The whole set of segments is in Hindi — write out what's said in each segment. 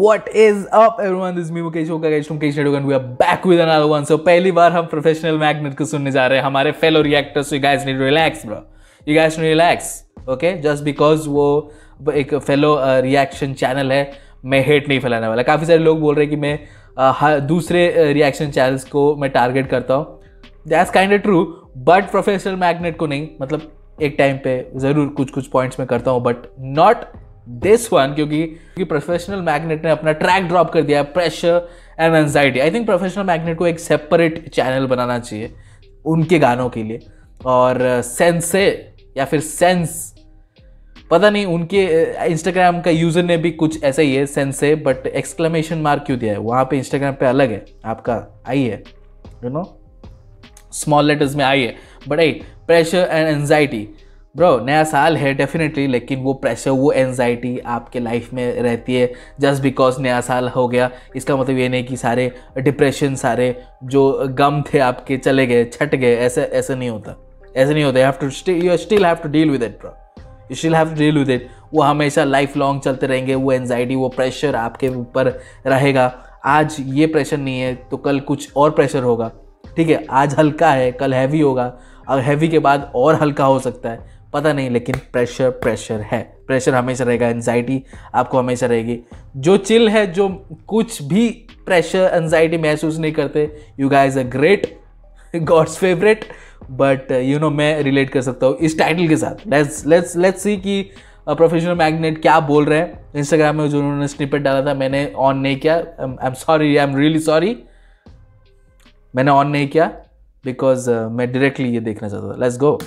What is up everyone, this is me Mukesh Oka guys from Mukesh Network and we are back with another one. So पहली बार हम प्रोफेशनल मैग्नेट को सुनने जा रहे हैं हमारे fellow reactors. So you guys need to relax bro. You guys need to relax. Okay? Just because वो एक फेलो रिएक्शन चैनल है, मैं हेट नहीं फैलाने वाला. काफ़ी सारे लोग बोल रहे हैं कि मैं दूसरे रिएक्शन चैनल्स को मैं टारगेट करता हूँ. That's kind of true. But Professional Magnet को नहीं. मतलब एक टाइम पे ज़रूर कुछ पॉइंट्स में करता हूँ बट नॉट दिस वन, क्योंकि प्रोफेशनल मैग्नेट ने अपना ट्रैक ड्रॉप कर दिया, pressure and anxiety. I think Professional Magnet को एक सेपरेट चैनल बनाना चाहिए उनके गानों के लिए. और सेंसे या फिर सेंस, पता नहीं, उनके इंस्टाग्राम का यूज़र ने भी कुछ ऐसा ही है सेंसे, बट एक्सक्लेमेशन मार्क क्यों दिया है वहाँ पे? इंस्टाग्राम पे अलग है, आपका आई है, यू नो, स्मॉल लेटर्स में आई है. But I pressure and anxiety bro, नया साल है डेफिनेटली, लेकिन वो प्रेशर, वो एंजाइटी आपके लाइफ में रहती है. जस्ट बिकॉज नया साल हो गया इसका मतलब ये नहीं कि सारे डिप्रेशन, सारे जो गम थे आपके चले गए, छट गए. ऐसे नहीं होता, ऐसे नहीं होता. You still have to deal with it bro, you still have to deal with it. वो हमेशा लाइफ लॉन्ग चलते रहेंगे. वो एंजाइटी, वो प्रेशर आपके ऊपर रहेगा. आज ये प्रेशर नहीं है तो कल कुछ और प्रेशर होगा, ठीक है. आज हल्का है, कल हैवी होगा, और हैवी के बाद और हल्का हो सकता है, पता नहीं. लेकिन प्रेशर है, प्रेशर हमेशा रहेगा. एंजाइटी आपको हमेशा रहेगी. जो चिल है, जो कुछ भी प्रेशर एंजाइटी महसूस नहीं करते, you guys are great, god's favourite. But you know, मैं रिलेट कर सकता हूँ इस टाइटल के साथ. लेट्स सी कि प्रोफेशनल मैग्नेट क्या बोल रहे हैं. इंस्टाग्राम में जो उन्होंने स्निपेट डाला था, मैंने ऑन नहीं किया. I am sorry, I am really sorry, मैंने ऑन नहीं किया बिकॉज मैं डायरेक्टली ये देखना चाहता था. Let's go.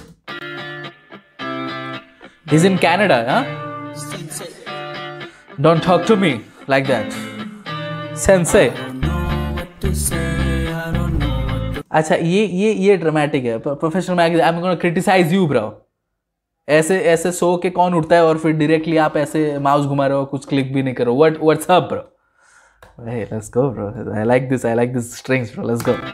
He's in Canada, huh? Don't talk to me like that. Sensei. अच्छा, ये ड्रामेटिक है. Professional magazine, I am gonna criticise you bro. ऐसे सो के कौन उठता है और फिर डायरेक्टली आप ऐसे माउस घुमा रहे हो, कुछ क्लिक भी नहीं करो. What's up bro? Hey, let's go bro. I like this strings bro. Let's go.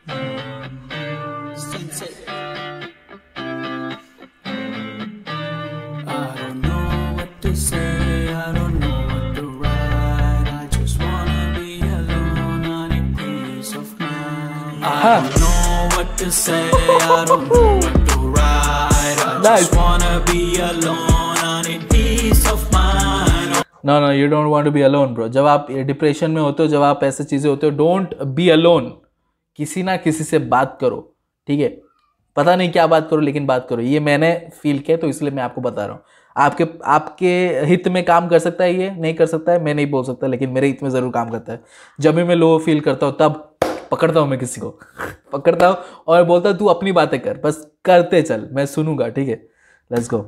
I don't know what to say, I don't know what to write. I just wanna be alone, I need peace of mind. No, you don't want to be alone bro. जब आप डिप्रेशन में होते हो, जब आप ऐसे चीज़ें होते हो, डोंट बी अलोन. किसी ना किसी से बात करो, ठीक है. पता नहीं क्या बात करो, लेकिन बात करो. ये मैंने फील किया तो इसलिए मैं आपको बता रहा हूँ. आपके हित में काम कर सकता है, ये नहीं कर सकता है, मैं नहीं बोल सकता, लेकिन मेरे हित में ज़रूर काम करता है. जब भी मैं लो फील करता हूँ तब पकड़ता हूँ, मैं किसी को पकड़ता हूँ और बोलता हूँ तू अपनी बातें कर, बस करते चल, मैं सुनूंगा, ठीक है. Let's go.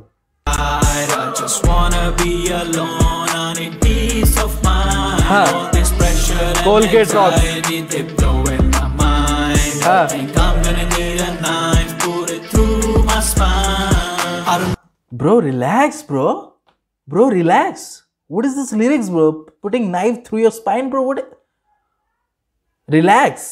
Colgate rock. Bro, relax, bro. Bro, relax. What is this lyrics, bro? Putting knife through your spine, bro. What? Relax.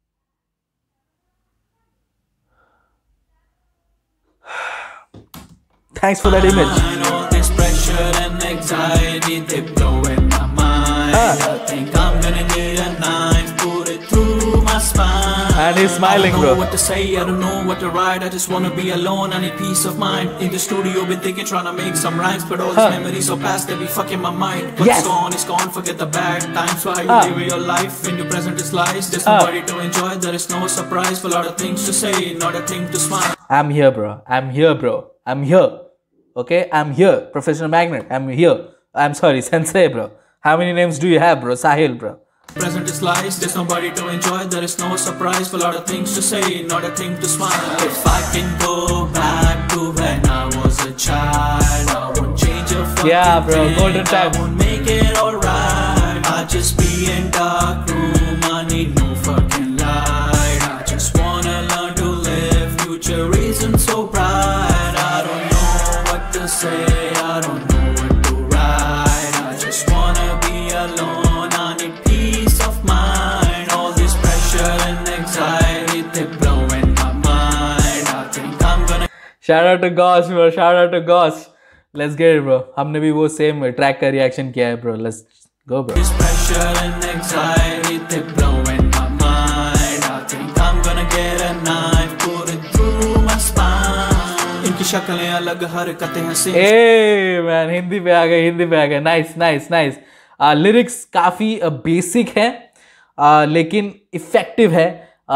Thanks for that image. I know this pressure and anxiety, they blow in my mind. I think I'm gonna need a knife, put it through my spine. And he's smiling, bro. I don't know what to say, I don't know what to write. I just wanna be alone, I need peace of mind. In the studio, been thinking, trying to make some rhymes, but all these memories are past, they be fucking my mind. What's gone is gone, forget the bad times. Why you live your life when your present is lies? There's nobody to enjoy, there is no surprise. For a lot of things to say, not a thing to smile. I'm here, bro. I'm here, bro. I'm here. Okay, I'm here. Professional magnet. I'm here. I'm sorry, Sensei, bro. How many names do you have, bro? Sahil, bro. Present is lies, there's nobody to enjoy, there is no surprise. For a lot of things to say, not a thing to smile. If I can go back to when I was a child, I won't change a fucking bro, thing. golden time. I won't make it alright. I just be in dark room, I need no fucking light. I just wanna learn to live, future isn't so bright. I don't know what to say, I don't know what to write. I just wanna be alone, I need peace of mind. All this pressure and anxiety, they blow in my mind. I think I'm gonna. Shout out to Gosh, bro. Shout out to Gosh. Let's get it, bro. हमने भी वो सेम ट्रैक का रिएक्शन किया है, bro. Let's Go bro. This pressure and anxiety, they blowing my mind. I think I'm gonna get a knife, put it through my spine. इनकी शक्लें अलग, हरकतें हंसी. ए मैन, हिंदी पे आ गए. Nice nice nice. लिरिक्स काफी बेसिक है लेकिन इफेक्टिव है.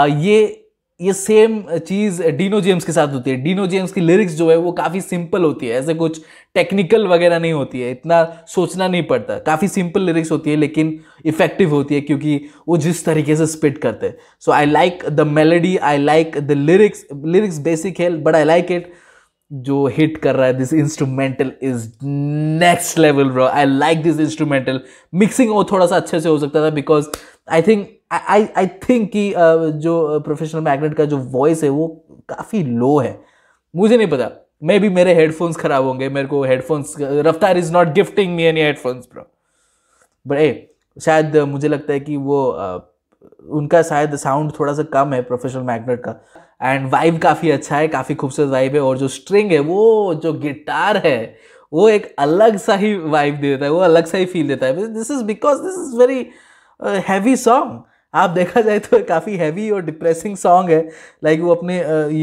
ये सेम चीज डीनो जेम्स के साथ होती है. डीनो जेम्स की लिरिक्स जो है वो काफी सिंपल होती है, ऐसे कुछ टेक्निकल वगैरह नहीं होती है, इतना सोचना नहीं पड़ता. काफी सिंपल लिरिक्स होती है लेकिन इफेक्टिव होती है क्योंकि वो जिस तरीके से स्पिट करते हैं. So I like the melody, I like the lyrics basic है बट आई लाइक इट. जो हिट कर रहा है, this instrumental is next level bro. I like this instrumental. Mixing वो थोड़ा सा अच्छे से हो सकता था बिकॉज आई थिंक कि जो प्रोफेशनल मैग्नेट का जो वॉइस है वो काफ़ी लो है. मुझे नहीं पता, मे बी मेरे हेडफोन्स खराब होंगे. मेरे को headphones, Raftaar is not gifting me any headphones bro. But शायद मुझे लगता है कि वो उनका शायद साउंड थोड़ा सा कम है प्रोफेशनल मैग्नेट का. एंड वाइब काफ़ी अच्छा है, काफ़ी खूबसूरत वाइब है. और जो स्ट्रिंग है, वो जो गिटार है, वो एक अलग सा ही वाइब देता है, वो अलग सा ही फील देता है. This is because this is very heavy song. आप देखा जाए तो काफ़ी हैवी और डिप्रेसिंग सॉन्ग है. लाइक वो अपने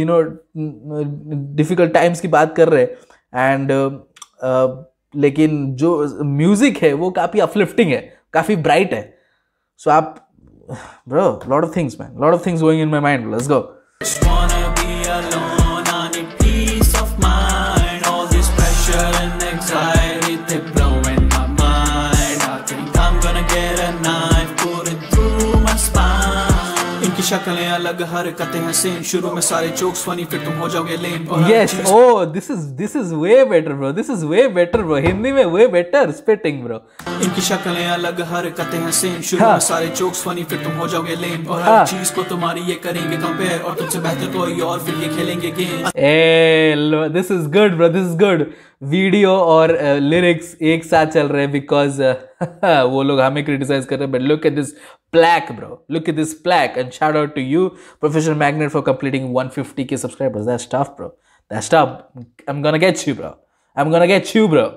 डिफ़िकल्ट टाइम्स की बात कर रहे हैं. एंड लेकिन जो म्यूज़िक है वो काफ़ी अपलिफ्टिंग है, काफ़ी ब्राइट है. सो आप bro, lot of things man, lot of things going in my mind. Let's go. Just wanna be alone, I need peace of mind. All this pressure and anxiety, they blowing my mind. I think I'm gonna get a knife, put it through my spine. इनकी शक्लें अलग, हरकतें हसीन. शुरू में सारे jokes funny, फिर तुम हो जाओगे lame. Yes, oh, this is way better bro. This is way better bro. Hindi में way better spitting bro. इनकी शक्लें अलग, हरकतें हसीन. शुरू में सारे jokes funny, फिर तुम हो जाओगे lame. और हर चीज को तुम्हारी ये करेंगे compare. और तुमसे बेहतर कोई और, फिर ये खेलेंगे game. This is good bro. This is good. Video और लिरिक्स एक साथ चल रहे हैं बिकॉज वो लोग हमें क्रिटिसाइज कर रहे हैं. But look at this plaque bro, look at this plaque. And shout out to you Professional Magnet for completing 150k subscribers. That's tough bro, that's tough. I'm gonna get you bro, I'm gonna get you bro.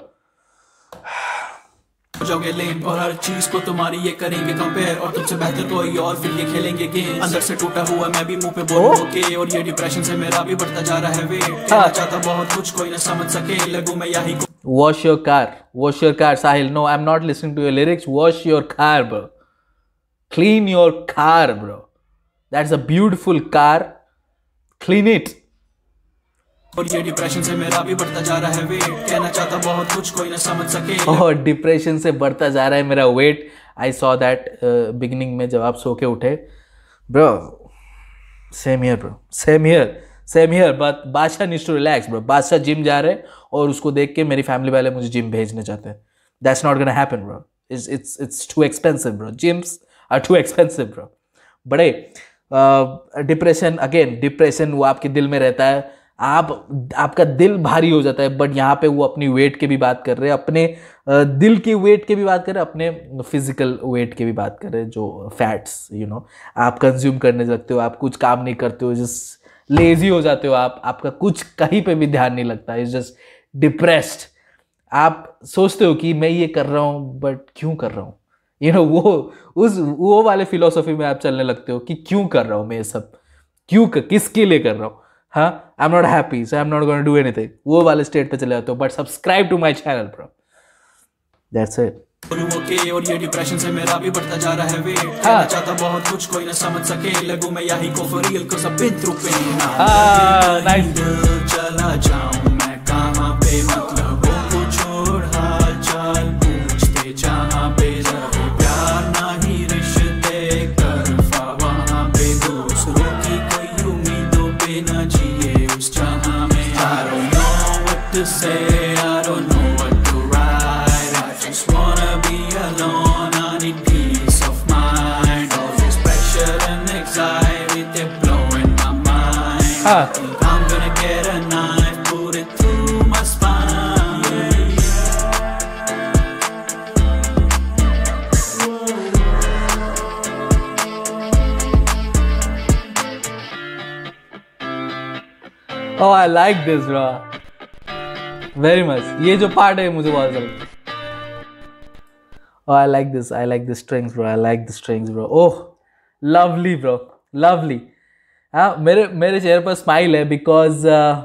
हो जाओगे लेम. और हर चीज को तुम्हारी ये करेंगे कंपेयर. और तुमसे बेहतर कोई और, फिर ये खेलेंगे गेम. अंदर से टूटा हुआ मैं भी मुंह पे बोल के. और ये डिप्रेशन से मेरा भी बढ़ता जा रहा है वेट. कहना चाहता बहुत कुछ, कोई ना समझ सके. लगू मैं यही को. Wash your car Sahil. No, I'm not listening to your lyrics. Wash your car bro. Clean your car bro. That's a beautiful car. Clean it. और ये डिप्रेशन से मेरा भी बढ़ता जा रहा है वेट. कहना चाहता बहुत कुछ, कोई ना समझ सके. और डिप्रेशन से बढ़ता जा रहा है मेरा weight. I saw that beginning में जब आप सो के उठे bro. Same here bro, same here. But Badshah needs to relax bro. Badshah gym जा रहे हैं और उसको देख के मेरी फैमिली वाले मुझे जिम भेजने चाहते हैं. That's not gonna happen bro. It's too expensive bro. Gyms are too expensive bro. बड़े डिप्रेशन वो आपके दिल में रहता है. आपका दिल भारी हो जाता है. बट यहाँ पे वो अपनी वेट की भी बात कर रहे हैं, अपने दिल की वेट की भी बात कर रहे हैं, अपने फिजिकल वेट की भी बात कर रहे हैं. जो फैट्स आप कंज्यूम करने लगते हो, आप कुछ काम नहीं करते हो, जस्ट लेजी हो जाते हो आप. आपका कुछ कहीं पे भी ध्यान नहीं लगता. It's just depressed. आप सोचते हो कि मैं ये कर रहा हूँ बट क्यों कर रहा हूँ. वो वाले फिलोसफी में आप चलने लगते हो कि क्यों कर रहा हूँ मैं ये सब, किसके लिए कर रहा हूँ. हाँ, I am not happy so I am not going to do anything. वो वाले स्टेट पे चले जाते हो. But subscribe to my channel bro. That's it. और ये डिप्रेशन से मेरा भी बढ़ता जा रहा है वेट. कहना चाहता बहुत कुछ, कोई ना समझ सके. लगू मैं यही को फॉर रियल को सब बिन थ्रू पेन. नाइस. चला जाऊं मैं कहां पे, मतलब को छोड़ हाल चाल पूछते जहां पे. रहे प्यार नहीं रिश्ते तरफा, वहां पे दूसरों की कोई उम्मीदों पे न जिए उस जहां में. I don't know what to say, I don't know what to write. I just wanna be alone, I need peace of mind. All this pressure and anxiety, they're blowing my mind. I think I'm gonna get a knife, put it through my spine. Oh, I like this bro. Very much. ये जो पार्ट है मुझे बहुत अच्छा लगता है. Oh, I like this. I like the strings, bro. I like the strings, bro. Oh, lovely, bro. Lovely. हाँ, मेरे चेहरे पर स्माइल है because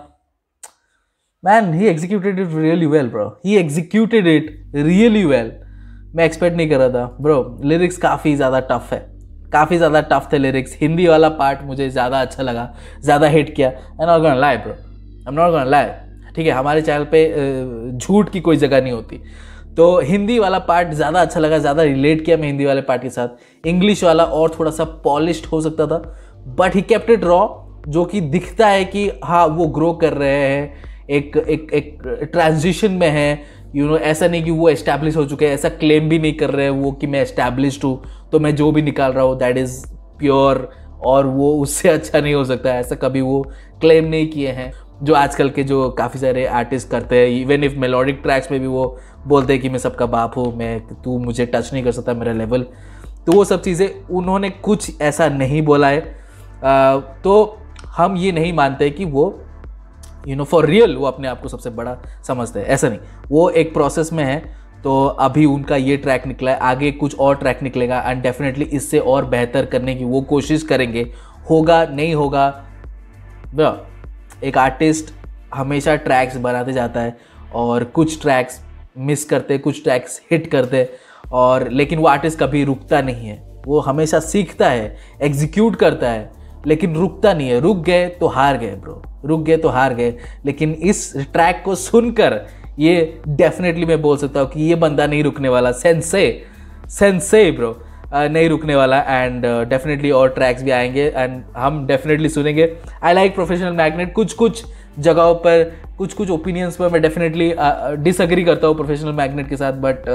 man he executed it really well, bro. He executed it really well. मैं एक्सपेक्ट नहीं कर रहा था, ब्रो. लिरिक्स काफ़ी ज़्यादा टफ है, काफ़ी ज़्यादा टफ थे लिरिक्स. हिंदी वाला पार्ट मुझे ज़्यादा अच्छा लगा, ज़्यादा हिट किया. I not gonna lie, bro. I am not gonna lie. ठीक है, हमारे चैनल पे झूठ की कोई जगह नहीं होती. तो हिंदी वाला पार्ट ज़्यादा अच्छा लगा, ज़्यादा रिलेट किया मैं हिंदी वाले पार्ट के साथ. इंग्लिश वाला और थोड़ा सा पॉलिश्ड हो सकता था, but he kept it raw, जो कि दिखता है कि हाँ वो ग्रो कर रहे हैं, एक ट्रांजिशन में है. ऐसा नहीं कि वो एस्टैब्लिश हो चुके हैं, ऐसा क्लेम भी नहीं कर रहे हैं वो कि मैं एस्टैब्लिश्ड हूँ तो मैं जो भी निकाल रहा हूँ दैट इज़ प्योर और वो उससे अच्छा नहीं हो सकता. ऐसा कभी वो क्लेम नहीं किए हैं, जो आजकल के जो काफ़ी सारे आर्टिस्ट करते हैं. इवन इफ मेलोडिक ट्रैक्स में भी वो बोलते हैं कि मैं सबका बाप हूँ, तू मुझे टच नहीं कर सकता मेरा लेवल. तो वो सब चीज़ें उन्होंने कुछ ऐसा नहीं बोला है. तो हम ये नहीं मानते कि वो फॉर रियल वो अपने आप को सबसे बड़ा समझते हैं. ऐसा नहीं, वो एक प्रोसेस में है. तो अभी उनका ये ट्रैक निकला है, आगे कुछ और ट्रैक निकलेगा एंड डेफिनेटली इससे और बेहतर करने की वो कोशिश करेंगे. होगा नहीं होगा, एक आर्टिस्ट हमेशा ट्रैक्स बनाते जाता है और कुछ ट्रैक्स मिस करते, कुछ ट्रैक्स हिट करते, और लेकिन वो आर्टिस्ट कभी रुकता नहीं है. वो हमेशा सीखता है, एग्जीक्यूट करता है, लेकिन रुकता नहीं है. रुक गए तो हार गए, ब्रो. रुक गए तो हार गए. लेकिन इस ट्रैक को सुनकर ये डेफिनेटली मैं बोल सकता हूँ कि ये बंदा नहीं रुकने वाला. सेंसे ब्रो, नहीं रुकने वाला. एंड डेफिनेटली और ट्रैक्स भी आएंगे एंड हम डेफिनेटली सुनेंगे. I like Professional Magnet. कुछ जगहों पर, कुछ ओपिनियंस पर मैं डेफिनेटली डिसएग्री करता हूँ प्रोफेशनल मैग्नेट के साथ, बट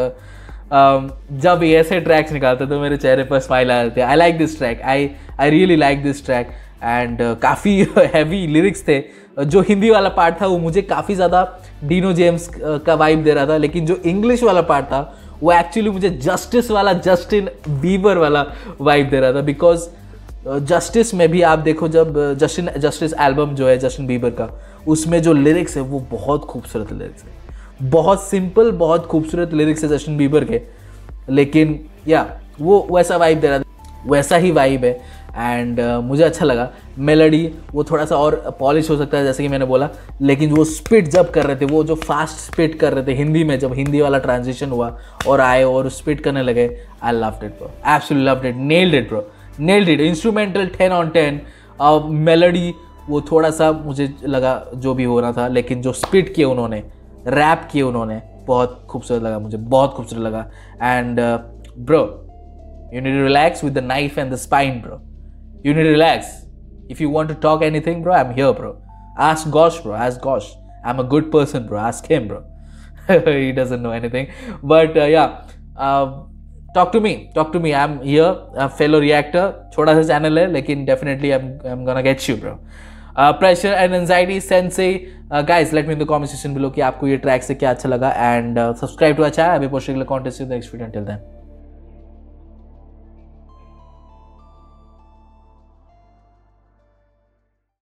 जब ये ऐसे ट्रैक्स निकालते तो मेरे चेहरे पर स्माइल आ जाती है. I like this track, I really like this track. And काफ़ी हैवी लिरिक्स थे. जो हिंदी वाला पार्ट था वो मुझे काफ़ी ज़्यादा डीनो जेम्स का वाइब दे रहा था, लेकिन जो इंग्लिश वाला पार्ट था वो एक्चुअली मुझे जस्टिस वाला, जस्टिन बीबर वाला वाइब दे रहा था. बिकॉज जस्टिस में भी आप देखो, जब जस्टिस एल्बम जो है जस्टिन बीबर का, उसमें जो लिरिक्स है वो बहुत खूबसूरत लिरिक्स है. बहुत सिंपल, बहुत खूबसूरत लिरिक्स है जस्टिन बीबर के, लेकिन वो वैसा वाइब दे रहा था, वैसा ही वाइब है. एंड मुझे अच्छा लगा. मेलोडी वो थोड़ा सा और पॉलिश हो सकता है जैसे कि मैंने बोला, लेकिन वो स्पिट जब कर रहे थे, वो जो फास्ट स्पिट कर रहे थे हिंदी में, जब हिंदी वाला ट्रांजिशन हुआ और आए और स्पिट करने लगे, I loved it bro. Absolutely loved it. Nailed it bro, nailed it. Instrumental 10 on 10. Melody वो थोड़ा सा मुझे लगा जो भी हो रहा था, लेकिन जो स्पिट किए उन्होंने, रैप किए उन्होंने, बहुत खूबसूरत लगा मुझे, बहुत खूबसूरत लगा. And bro, you need to relax with the knife and the spine, bro. You need to relax. If you want to talk anything, bro, I'm here, bro. Ask Gosh, bro. Ask Gosh. I'm a good person, bro. Ask him, bro. He doesn't know anything. But talk to me. Talk to me. I'm here, a fellow reactor. छोटा सा चैनल है, लेकिन definitely I'm gonna get you, bro. Pressure and anxiety, sensei. Guys, let me in the comment section below कि आपको ये ट्रैक से क्या अच्छा लगा. And subscribe to our channel. I'll be posting the contest in the next video. Until then.